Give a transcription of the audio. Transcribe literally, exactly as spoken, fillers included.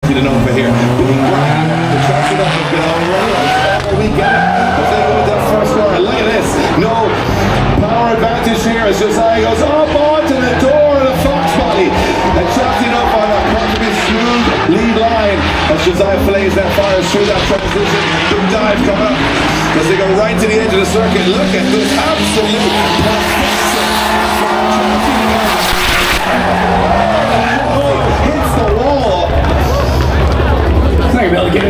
emptied and over here. Big Brian, the track it up has been all right. Oh, we get it. As they go with that first line. Look at this. No power advantage here as Josiah goes up onto the door of the Fox body. And chopped it up on a perfectly smooth lead line as Josiah fillets that fires through that transition. Big dive coming up as they go right to the edge of the circuit. Look at this absolute perfection